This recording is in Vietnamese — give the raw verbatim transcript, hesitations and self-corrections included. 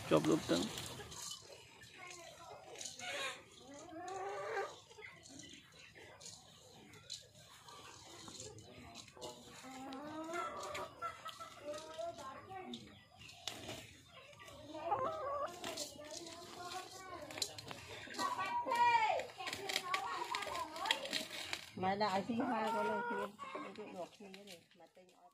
chụp lúc từng mà đại thứ hai có lời khuyên được khi để mà tinh